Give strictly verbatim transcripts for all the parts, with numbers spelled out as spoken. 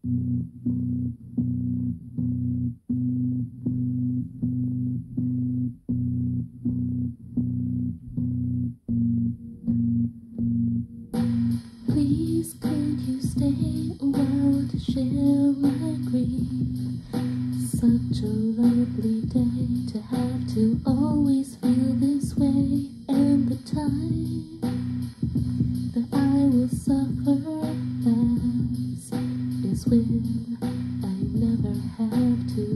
Please, could you stay a while to share my grief? Such a lovely day to have to always feel this way, and the time that I will suffer less is when I never have to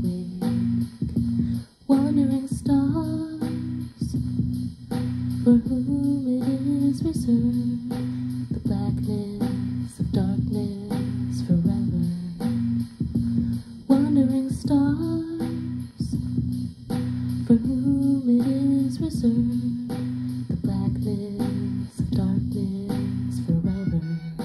wake. Wandering stars, for whom it is reserved the blackness of darkness forever. Wandering stars, for whom it is reserved the blackness of darkness forever.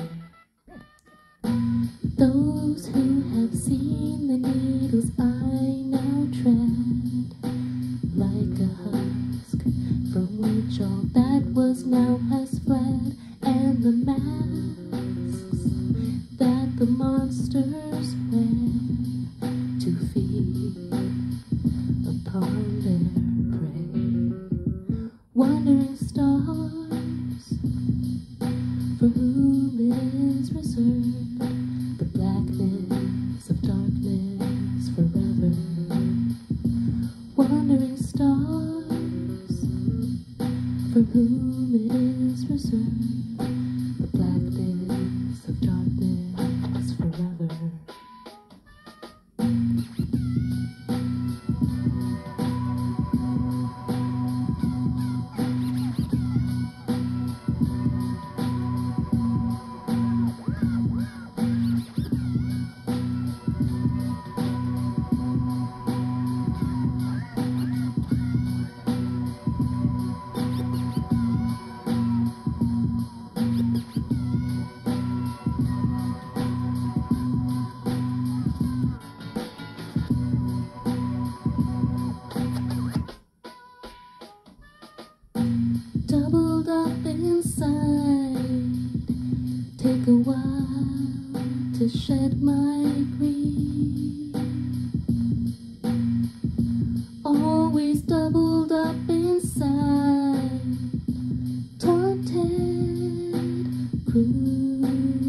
Those who have seen the needles I now tread, like a husk from which all that was now has fled, and the masks that the monsters wear to feed upon their prey. Wandering stars, for whom it is reserved the blackness of darkness forever. Wandering stars, for whom it is reserved the blackness of darkness forever. Doubled up inside, take a while to shed my grief. Always doubled up inside, taunted crew.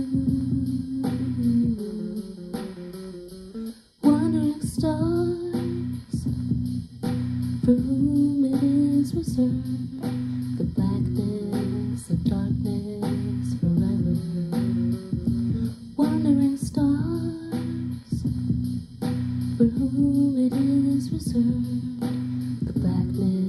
Wandering stars, for whom it is reserved the blackness of darkness forever. Wandering stars, for whom it is reserved the blackness